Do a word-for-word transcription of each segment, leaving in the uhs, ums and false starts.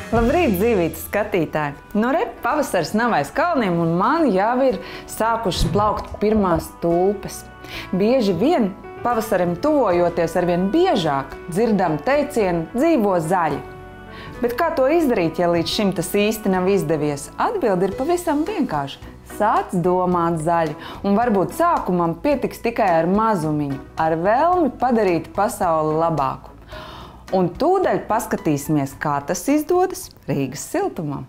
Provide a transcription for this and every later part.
Labrīt, dzīvītes skatītāji! Nu re, pavasars nav aiz kalniem un man jau ir sākušas plaukt pirmās tulpes. Bieži vien pavasarim tuvojoties arvien biežāk dzirdam teicienu dzīvo zaļi. Bet kā to izdarīt, ja līdz šim tas īsti nav izdevies? Atbilde ir pavisam vienkārši. Sāc domāt zaļi, un varbūt sākumam pietiks tikai ar mazumiņu, ar vēlmi padarīt pasauli labāku. Un tūdaļ paskatīsimies, kā tas izdodas Rīgas siltumam.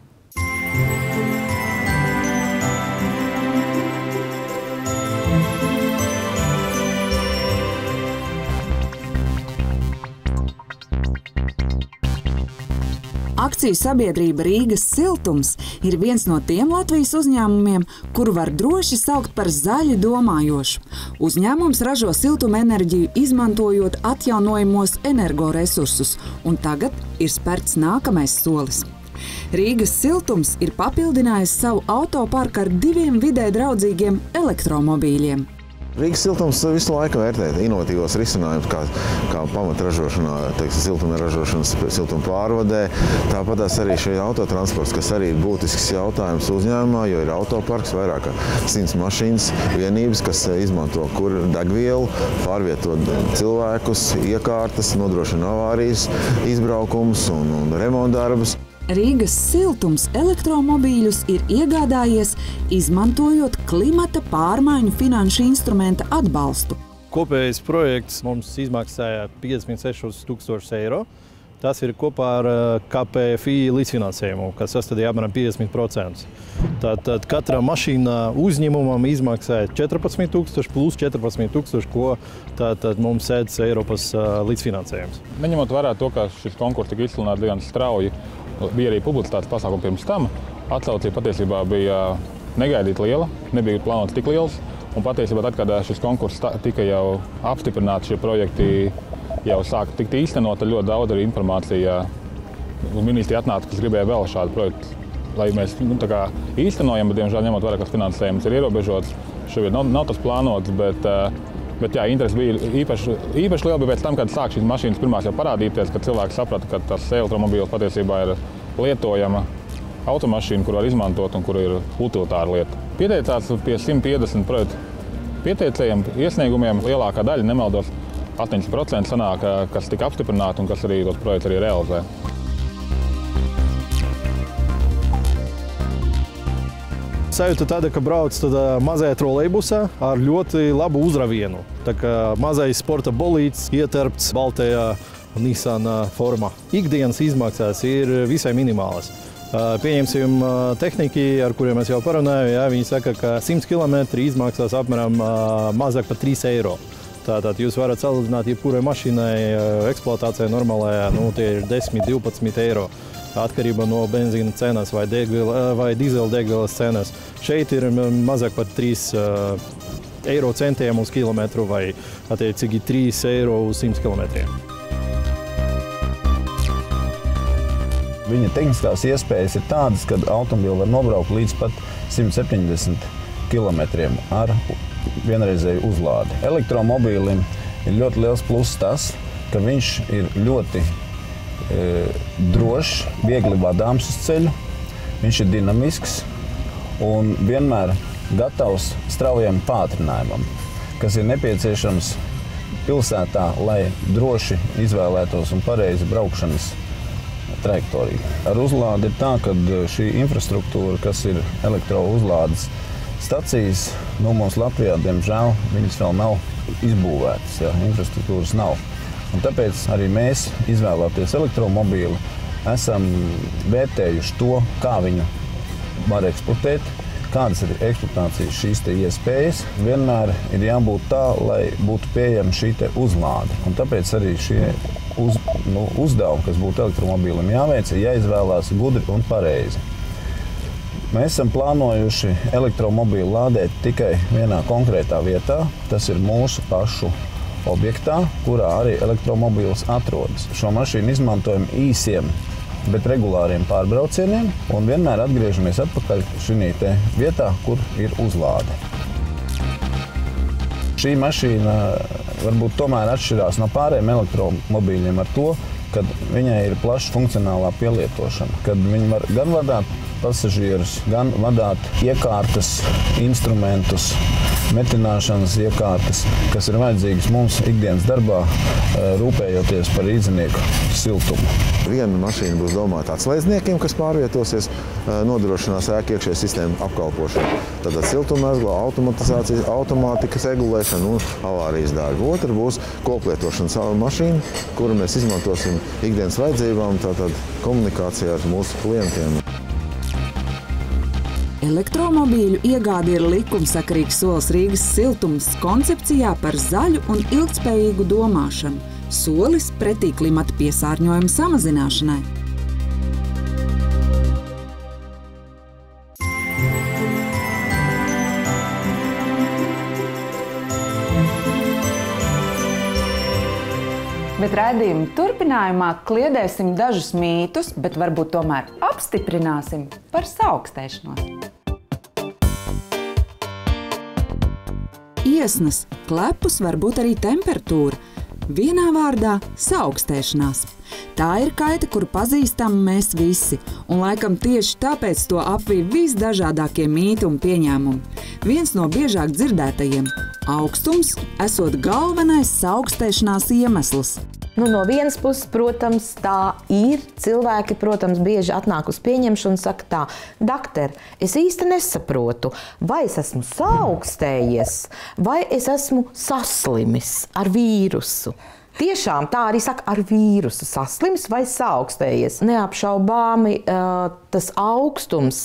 Akciju sabiedrība Rīgas siltums ir viens no tiem Latvijas uzņēmumiem, kuru var droši saukt par zaļi domājošu. Uzņēmums ražo siltumenerģiju, izmantojot atjaunojamos energoresursus, un tagad ir spērts nākamais solis. Rīgas siltums ir papildinājis savu autoparku ar diviem vidē draudzīgiem elektromobīļiem. Rīgas siltums visu laiku vērtē inovatīvos risinājumus, kā, kā pamatražošanā, teiksim, siltuma ražošanas, siltuma pārvadē. Tāpat arī šie autotransports, kas arī ir būtisks jautājums uzņēmumā, jo ir autoparks, vairāk kā simts mašīnas vienības, kas izmanto kur degvielu, pārvietot cilvēkus, iekārtas, nodrošina avārijas, izbraukumus un, un remontdarbus. Rīgas siltums elektromobīļus ir iegādājies, izmantojot klimata pārmaiņu finanšu instrumenta atbalstu. Kopējais projekts mums izmaksāja piecdesmit sešus tūkstošus eiro. Tas ir kopā ar K P F I līdzfinansējumu, kas sastādīja apmēram piecdesmit procentus. Tātad katra mašīna uzņēmumam izmaksāja četrpadsmit tūkstoši plus četrpadsmit tūkstoši, ko tātad mums sēdz Eiropas līdzfinansējums. Neņemot vērā to, ka šis konkurss tika izsludināts diezgan strauji, bija arī publicitātes pasākumi pirms tam. Atsaucība patiesībā bija negaidīta liela, nebija plānots tik liels. Un patiesībā tad, kad šis konkurss tika jau apstiprināts, šie projekti jau sāka tikt īstenot, ļoti daudz arī informācija. Ministrija atnāca, kas gribēja vēl šādu projektu, lai mēs nu, tā kā īstenojam, bet, diemžēl, ņemot vērā, ka finansējums ir ierobežots. Šobrīd nav, nav tas plānots, bet, bet jā, interesi bija īpaši, īpaši liela bija pēc tam, kad sāk šīs mašīnas pirmās jau parādīties, kad cilvēki saprata, ka tas elektromobīls patiesībā ir lietojama automašīna, kur var izmantot un kur ir utilitāra lieta. Pieteicās pie simt piecdesmit projektu pieteicējiem, iesniegumiem, lielākā daļa, nemaldos, astoņdesmit procenti sanāk, kas tika apstiprināti un kas arī tos projektus arī realizē. Sajūta tāda, ka brauc tādā mazajā trolejbusā ar ļoti labu uzravienu. Tā kā mazais sporta bolīds ieterpts baltajā Nissan formā. Ikdienas izmaksas ir visai minimālas. Pieņemsim tehniķi, ar kuriem es jau parunāju, jā, viņi saka, ka simts kilometri izmaksās apmēram mazāk par trīs eiro. Tātad jūs varat salīdzināt jebkurai mašīnai eksploatācijai normālajā, nu, tie ir desmit divpadsmit eiro. Atkarībā no benzīna cenas vai, vai dīzeļdegvielas cenas. Šeit ir mazāk par trīs eiro centiem uz kilometru vai attiecīgi trīs eiro uz simt kilometriem. Viņa tehniskās iespējas ir tādas, ka automobili var nobraukt līdz pat simt septiņdesmit kilometriem ar vienreizēju uzlādi. Elektromobīlim ir ļoti liels pluss tas, ka viņš ir ļoti e, drošs, viegli vadāms uz ceļu, viņš ir dinamisks un vienmēr gatavs straujam pātrinājumam, kas ir nepieciešams pilsētā, lai droši izvēlētos un pareizi braukšanas trajektoriju. Ar uzlādi ir tā, ka šī infrastruktūra, kas ir elektrouzlādes stacijas, nu, mums Latvijā, diemžēl, viņas vēl nav izbūvētas, jā, infrastruktūras nav. Un tāpēc arī mēs, izvēloties elektromobīli, esam vērtējuši to, kā viņu var eksploatēt, kādas ir eksploatācijas šīs te iespējas. Vienmēr ir jābūt tā, lai būtu pieejama šī te uzlāde. Un tāpēc arī šie uz, nu, uzdevumi, kas būtu elektromobīlim jāveic, ir jāizvēlās gudri un pareizi. Mēs esam plānojuši elektromobīlu lādēt tikai vienā konkrētā vietā. Tas ir mūsu pašu objektā, kurā arī elektromobīls atrodas. Šo mašīnu izmantojam īsiem, bet regulāriem pārbraucieniem un vienmēr atgriežamies atpakaļ šī te vietā, kur ir uzlāde. Šī mašīna varbūt tomēr atšķirās no pārējiem elektromobīļiem ar to, kad viņai ir plaša funkcionālā pielietošana, kad viņi var gan vadāt pasažierus, gan vadāt iekārtas, instrumentus, metināšanas iekārtas, kas ir vajadzīgas mums ikdienas darbā, rūpējoties par rīdzinieku siltumu. Viena mašīna būs domāta atslēdzniekiem, kas pārvietosies, nodrošinās ēku iekšējo sistēmu apkalpošanu. Tātad siltummezgla, automatizācija, automātikas regulēšana un avārijas darbi. Otra būs koplietošanas mašīna, kuru mēs izmantosim ikdienas vajadzībām, tātad komunikācijā ar mūsu klientiem. Elektromobīļu iegāde ir likumsakarīgs solis Rīgas siltums koncepcijā par zaļu un ilgtspējīgu domāšanu. Solis pretī klimata piesārņojuma samazināšanai. Bet raidījuma turpinājumā kliedēsim dažus mītus, bet varbūt tomēr apstiprināsim par saaukstēšanos. Iesnas, klepus var būt arī temperatūra. Vienā vārdā – saaukstēšanās. Tā ir kaita, kuru pazīstam mēs visi, un laikam tieši tāpēc to apvij visdažādākie mīti un pieņēmumi. Viens no biežāk dzirdētajiem – augstums esot galvenais saaukstēšanās iemesls. Nu, no vienas puses, protams, tā ir. Cilvēki, protams, bieži atnāk uz pieņemšanu un saka tā, doktor, es īsti nesaprotu, vai es esmu saaukstējies, vai es esmu saslimis ar vīrusu. Tiešām tā arī saka, ar vīrusu saslims vai saaukstējies. Neapšaubāmi tas augstums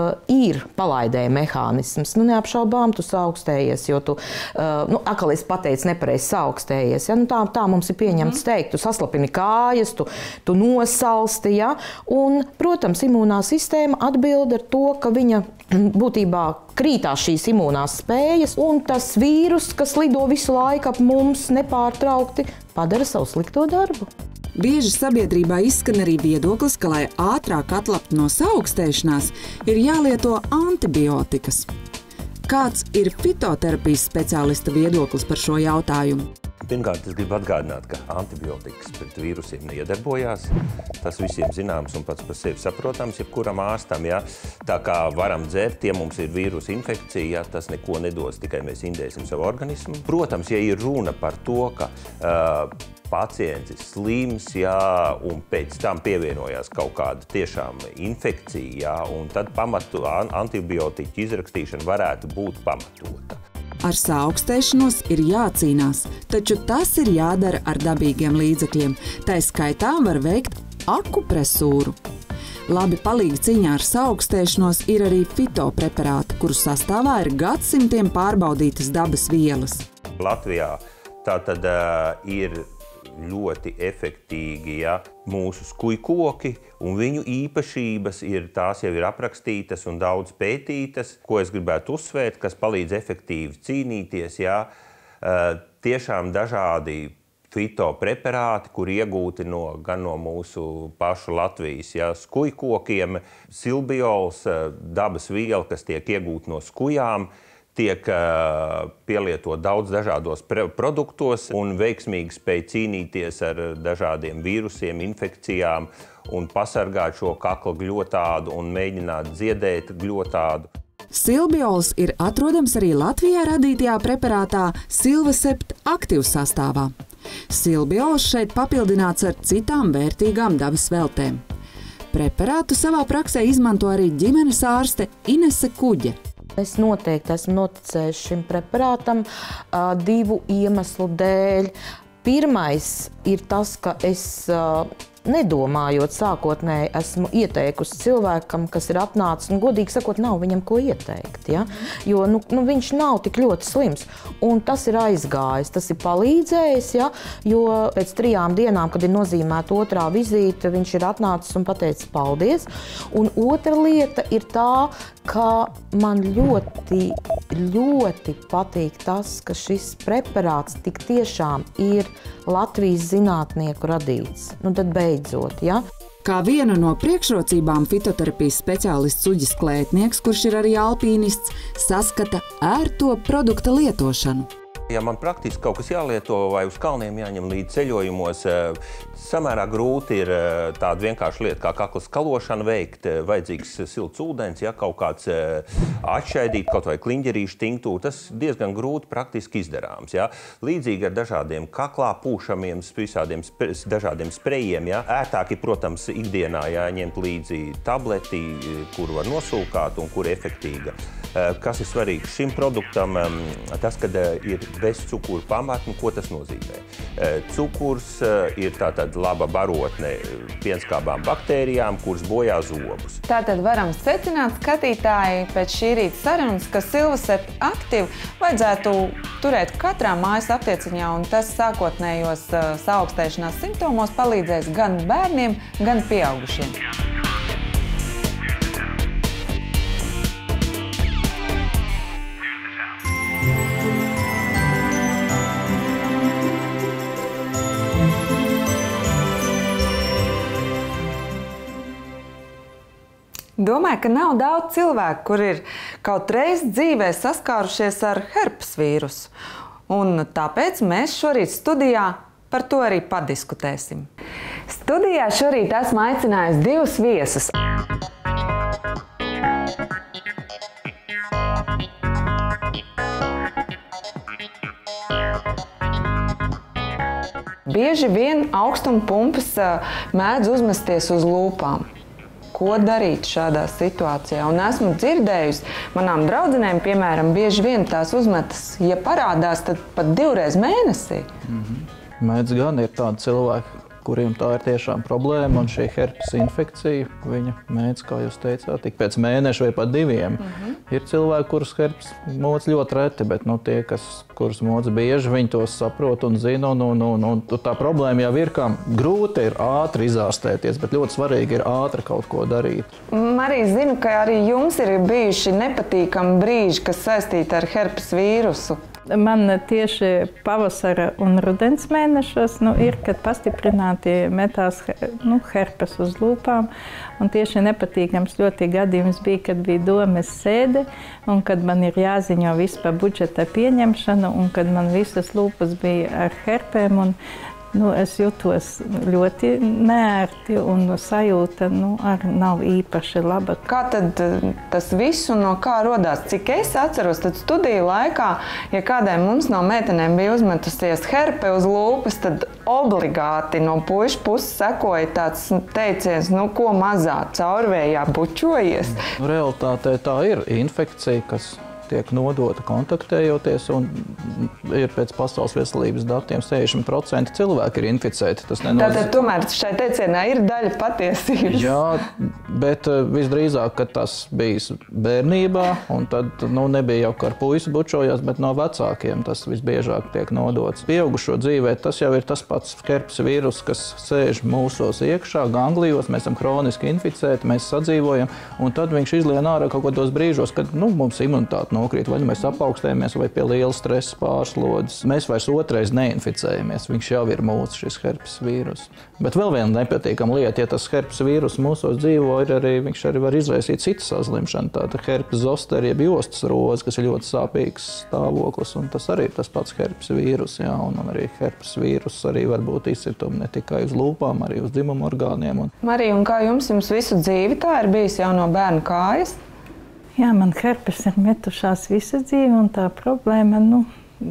ir palaidēja mehānisms. Nu, neapšaubām tu saaukstējies, jo tu, nu, atkal es pateicu nepareizi saaukstējies. Ja? Nu, tā, tā mums ir pieņemts teikt, tu saslapini kājas, tu, tu nosalsti. Ja? Un, protams, imūnā sistēma atbild ar to, ka viņa būtībā krītās šīs imūnās spējas, un tas vīrus, kas lido visu laiku ap mums nepārtraukti, padara savu slikto darbu. Bieži sabiedrībā izskan arī viedoklis, ka, lai ātrāk atlaptu no saaukstēšanās, ir jālieto antibiotikas. Kāds ir fitoterapijas speciālista viedoklis par šo jautājumu? Pirmkārt, es gribu atgādināt, ka antibiotikas pret vīrusiem neiedarbojās. Tas visiem zināms un pats par sevi saprotams, jebkuram ārstam. Ja? Tā kā varam dzert, ja mums ir vīrusu infekcija, ja? Tas neko nedos, tikai mēs indēsim savu organismu. Protams, ja ir runa par to, ka uh, pacients ir slims, ja? Un pēc tam pievienojās kaut kāda tiešām infekcija, ja? Un tad pamatu antibiotiku izrakstīšana varētu būt pamatota. Ar saaukstēšanos ir jācīnās, taču tas ir jādara ar dabīgiem līdzekļiem. Tā skaitā var veikt akupresūru. Labi palīgi cīņā ar saaukstēšanos ir arī fitopreparāti, kuru sastāvā ir gadsimtiem pārbaudītas dabas vielas. Latvijā tātad uh, ir ļoti efektīgi, ja, mūsu skujkoki, un viņu īpašības ir, tās jau ir aprakstītas un daudz pētītas, ko es gribētu uzsvērt, kas palīdz efektīvi cīnīties, ja, tiešām dažādi fitopreparāti, kur iegūti no, gan no mūsu pašu Latvijas, ja, skujkokiem, silbiols, dabas viela, kas tiek iegūta no skujām, tiek uh, pielietot daudz dažādos produktos un veiksmīgi spēj cīnīties ar dažādiem vīrusiem, infekcijām un pasargāt šo kakla gļotādu un mēģināt dziedēt gļotādu. Silbiols ir atrodams arī Latvijā radītajā preparātā Silvasept aktīvu sastāvā. Silbiols šeit papildināts ar citām vērtīgām dabas veltēm. Preparātu savā praksē izmanto arī ģimenes ārste Inese Kuģe. Es noteikti esmu noticējis šim preparātam uh, divu iemeslu dēļ. Pirmais ir tas, ka es uh, nedomājot sākotnēji esmu ieteikusi cilvēkam, kas ir atnācis, un godīgi sakot, nav viņam ko ieteikt, ja? Jo nu, nu, viņš nav tik ļoti slims, un tas ir aizgājis, tas ir palīdzējis, ja? Jo pēc trijām dienām, kad ir nozīmēta otrā vizīte, viņš ir atnācis un pateicis paldies, un otra lieta ir tā, ka man ļoti, ļoti patīk tas, ka šis preparāts tik tiešām ir Latvijas zinātnieku radīts. Nu tad beidzot, ja? Kā vienu no priekšrocībām fitoterapijas speciālists Uģis Klētnieks, kurš ir arī alpīnists, saskata ērto produkta lietošanu. Ja man praktiski kaut kas jālieto vai uz kalniem jāņem līdz ceļojumos, Samērā grūti ir tāda vienkārša lieta, kā kakla skalošana veikt. Vajadzīgs silts ūdens, ja kaut kāds atšķaidīt, kaut vai kliņģerīšu tinktūru. Tas diezgan grūti praktiski izdarāms. Ja. Līdzīgi ar dažādiem kaklā pūšamiem, visādiem dažādiem sprejiem. Ja. Ērtāk ir, protams, ikdienā jāņemt līdzi tableti, kuru var nosūkāt un kur efektīga. Kas ir svarīgs šim produktam? Tas, kad ir bez cukuru pamatni, ko tas nozīmē? Cukurs ir tātad laba barotne pienskābām baktērijām, kuras bojā zobus. Tātad varam secināt, skatītāji, pēc šī rīta sarunas, ka Silvaset aktīvi vajadzētu turēt katrā mājas aptieciņā, un tas sākotnējos saaugstēšanās simptomos palīdzēs gan bērniem, gan pieaugušiem. Domāju, ka nav daudz cilvēku, kur ir kaut reiz dzīvē saskārušies ar herpes vīrusu. Un tāpēc mēs šorīt studijā par to arī padiskutēsim. Studijā šorīt esmu aicinājusi divus viesus. Bieži vien augstuma pumpas mēdz uzmesties uz lūpām. Ko darīt šādā situācijā? Un esmu dzirdējusi, manām draudzenēm, piemēram, bieži vien tās uzmetas, ja parādās, tad pat divreiz mēnesī. Mm-hmm. Mēdz gan ir tādi cilvēki, kuriem tā ir tiešām problēma, un šī herpes infekcija, viņa mēdz, kā jūs teicāt, tik pēc mēneša vai pat diviem. Mm-hmm. Ir cilvēki, kurus herpes moc ļoti reti, bet nu, tie, kas, kurus moc bieži, viņi tos saprot un zina, un, un, un, un tā problēma jau ir, kā grūti ir ātri izārstēties, bet ļoti svarīgi ir ātri kaut ko darīt. Marija, zinu, ka arī jums ir bijuši nepatīkami brīži, kas saistīti ar herpes vīrusu. Man tieši pavasara un rudens mēnešos nu, ir, kad pastiprināti metās nu, herpes uz lūpām. Un tieši nepatīkams ļoti gadījums bija, kad bija domes sēde un kad man ir jāziņo viss par budžeta pieņemšanu un kad man visas lūpas bija ar herpēm. Un, nu, es jutos ļoti neērti un sajūta nu, ar nav īpaši laba. Kā tad tas viss un no kā rodās? Cik es atceros, tad studiju laikā, ja kādai mums no meitenēm bija uzmetusies herpe uz lūpas, tad obligāti no puišu puses sekoja tāds teiciens, nu ko mazā caurvējā bučojies. Realitātē tā ir infekcija, kas tiek nodota kontaktējoties, un ir pēc Pasaules veselības datiem sešdesmit procenti cilvēki ir inficēti. Tas nenozīmē... Tātad tomēr šai teicienā ir daļa patiesības. Jā, bet visdrīzāk, ka tas bijis bērnībā, un tad nu, nebija jau kā ar puisi bučojās, bet no vecākiem tas visbiežāk tiek nodots. Pieaugušo dzīvē tas jau ir tas pats herpes vīrus, kas sēž mūsos iekšā, ganglijos, mēs esam kroniski inficēti, mēs sadzīvojam, un tad viņš izlien ārā kaut kādos brīžos, kad nu, mums imunitāte nokrīt, vai mēs apaugstējamies, vai pie liela stresa pārslodzes. Mēs vairs otrais neinficējamies, viņš jau ir mūsu šis herpes vīrus. Bet vēl viena nepatīkama lieta, ja tas herpes vīrus mūsos dzīvo, ir arī, viņš arī var izraisīt citu saslimšanu. Tāda herpes zoster, jeb jostas roze, kas ir ļoti sāpīgs stāvoklis, un tas arī ir tas pats herpes vīrus, jā, un, un arī herpes vīrus arī var būt izcitumi ne tikai uz lūpām, arī uz dzimumu orgāniem. Un... Marija, un kā jums, jums visu dzīvi tā ir bijis jau no bērna kājas? Jā, man herpes ir metušās visu dzīvi, un tā problēma, nu,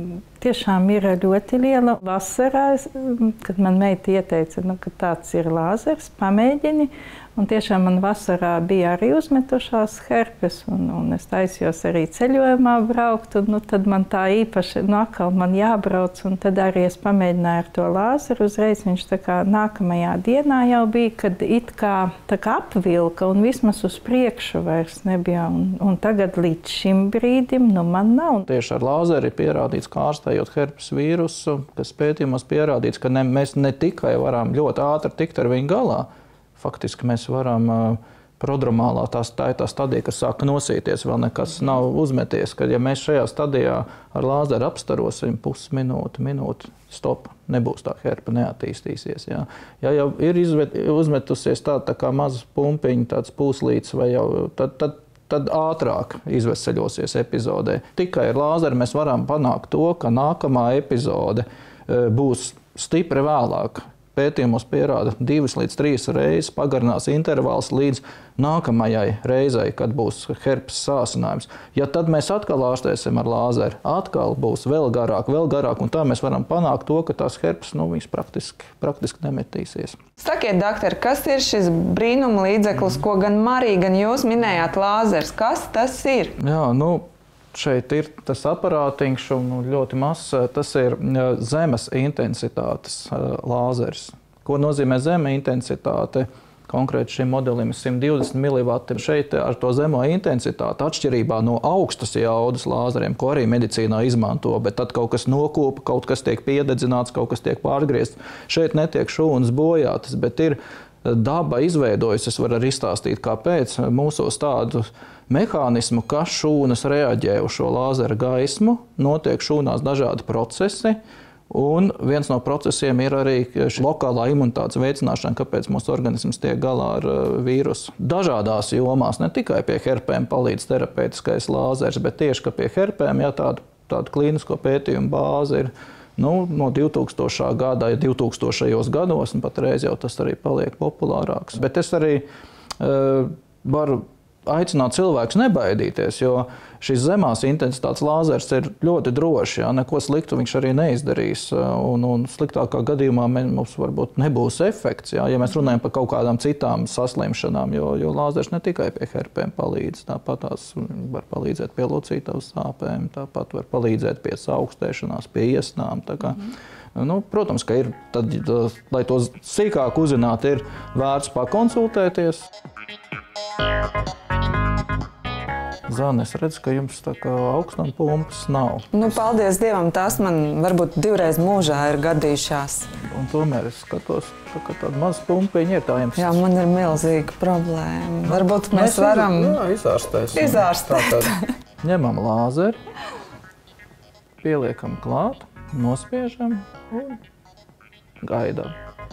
tiešām ir ļoti liela. Vasarā, kad man meita ieteica, nu, ka tāds ir lāzers, pamēģini, un tiešām man vasarā bija arī uzmetušās herpes, un, un es taisījos arī ceļojumā braukt, un nu, tad man tā īpaši, nu, atkal man jābrauc, un tad arī es pamēģināju ar to lāzeru. Uzreiz viņš tā kā nākamajā dienā jau bija, kad it kā, tā kā apvilka, un vismaz uz priekšu vairs nebija, un, un tagad līdz šim brīdim, nu, man nav. Tieši ar lāzeri ir pierādīts, kā ārstējot herpes vīrusu, kas pētījumos pierādīts, ka ne, mēs ne tikai varam ļoti ātri tikt ar viņu galā, faktiski mēs varam uh, prodromālā, tā, tā ir tā stadija, kas sāk nosīties, vēl nekas nav uzmeties, kad ja mēs šajā stadijā ar lāzeru apstarosim pusminūti, minūti, stop, nebūs tā herpa, neattīstīsies. Jā. Ja jau ir izvet, uzmetusies tāda tā kā maza pumpiņa, tāds pūslīts, vai jau, tad, tad, tad ātrāk izveseļosies epizodē. Tikai ar lāzeru mēs varam panākt to, ka nākamā epizode uh, būs stipri vēlāk. pētījumos pierāda divas līdz trīs reizes pagarinās intervāls līdz nākamajai reizei, kad būs herpes sāsinājums. Ja tad mēs atkal ārstēsim ar lāzeru, atkal būs vēl garāk, vēl garāk, un tā mēs varam panākt to, ka tās herpes, nu, viņas praktiski, praktiski nemetīsies. Sakiet, doktor, kas ir šis brīnuma līdzeklis, ko gan Marija, gan jūs minējāt lāzers? Kas tas ir? Jā, nu, šeit ir tas aparātiņš un ļoti mazs. Tas ir zemes intensitātes lāzers. Ko nozīmē zeme intensitāte? Konkrēti šim modelim ir simt divdesmit milivati. Šeit ar to zemo intensitāti, atšķirībā no augstas jaudas lāzeriem, ko arī medicīnā izmanto, bet tad kaut kas nokūpa, kaut kas tiek piededzināts, kaut kas tiek pārgriezts. Šeit netiek šūnas bojātas, bet ir daba izveidojusi, es varu arī izstāstīt, kāpēc mūsos tādu mehānismu, ka šūnas reaģē uz šo lāzera gaismu, notiek šūnās dažādi procesi, un viens no procesiem ir arī šī lokālā imunitātes veicināšana, kāpēc mūsu organisms tiek galā ar vīrusu. Dažādās jomās, ne tikai pie herpēm palīdz terapeitiskais lāzers, bet tieši, ka pie herpēm, ja tādu, tādu klīnisko pētījumu bāzi ir nu, no divtūkstošā gada, divtūkstošajos gados, un patreiz jau tas arī paliek populārāks. Bet es arī uh, varu aicināt cilvēkus nebaidīties, jo šis zemās intensitātes lāzers ir ļoti drošs, ja neko sliktu viņš arī neizdarīs, un, un sliktākā gadījumā mums varbūt nebūs efekts, ja, ja mēs runājam par kaut kādām citām saslimšanām, jo, jo lāzers ne tikai pie herpēm palīdz, tāpat tās var palīdzēt pie locītavas sāpēm, tāpat var palīdzēt pie saaugstēšanās, pie iesnām, tā kā. Mm. Nu, protams, ka ir, tad, lai to sīkāk uzzināt, ir vērts pakonsultēties. Zane, es redzu, ka jums tā kā augstuma pumpas nav. Nu, paldies Dievam, tās man varbūt divreiz mūžā ir gadījušās. Un tomēr es skatos, ka tāda maza pumpiņa ir tā jums. Jā, man ir milzīga problēma. Varbūt mēs, mēs varam... Jā, izārstēsim. Izārstēt. Ņemam lāzeri, pieliekam klāt, nospiežam un gaidām.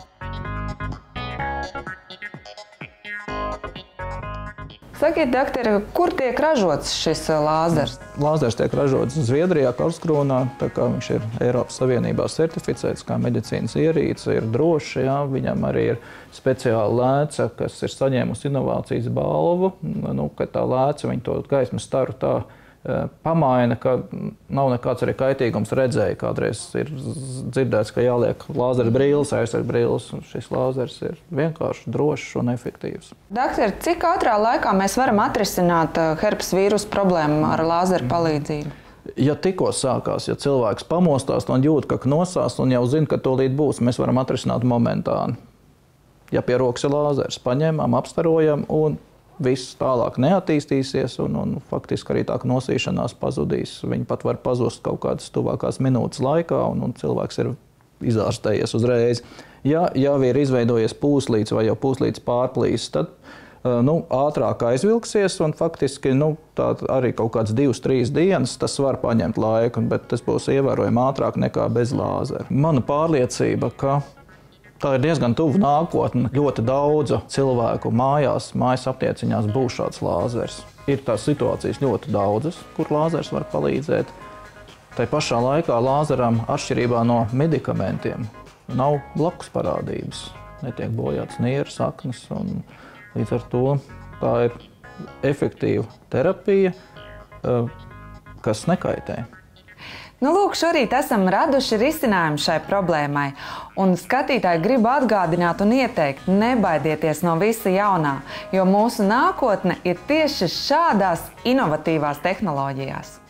Sakiet, doktori, kur tiek ražots šis lāzers? Lāzers tiek ražots Zviedrijā, Karlskrūnā, tā kā viņš ir Eiropas Savienībā certificēts kā medicīnas ierīce, ir droši, jā, viņam arī ir speciāla lēca, kas ir saņēmusi inovācijas balvu, nu, ka tā lēca, viņa to gaismas staru tā pamaina, ka nav nekāds arī kaitīgums redzēja. Kādreiz ir dzirdēts, ka jāliek lāzera brilles, aizsarg brilles, un šis lāzers ir vienkārši drošs un efektīvs. Doktor, cik ātrā laikā mēs varam atrisināt herpes vīrusu problēmu ar lāzera palīdzību? Ja tikko sākās, ja cilvēks pamostās un jūt, ka nosās un jau zina, ka tūlīt būs, mēs varam atrisināt momentāni. Ja pie rokas ir lāzers, paņemam, apstarojam un viss tālāk neattīstīsies un, un faktiski arī tā nosīšanās pazudīs. Viņi pat var pazust kaut kādas tuvākās minūtes laikā un, un cilvēks ir izārstējies uzreiz. Ja jau ir izveidojies pūslīts vai jau pūslīts pārplīs, tad nu, ātrāk aizvilksies un faktiski nu, tā arī kaut kāds divas, trīs dienas tas var paņemt laiku, bet tas būs ievērojami ātrāk nekā bez lāzera. Mana pārliecība, ka tā ir diezgan tuvu nākotne. Ļoti daudzu cilvēku mājās, mājas aptieciņās būs šāds lāzers. Ir tās situācijas ļoti daudzas, kur lāzers var palīdzēt. Tai pašā laikā lāzeram, atšķirībā no medikamentiem, nav blakus parādības. Netiek bojāts nieres, saknes, un līdz ar to tā ir efektīva terapija, kas nekaitē. Nu, lūk, šorīt esam raduši risinājumu šai problēmai. Un skatītāji gribu atgādināt un ieteikt, nebaidieties no visa jaunā, jo mūsu nākotne ir tieši šādās inovatīvās tehnoloģijās.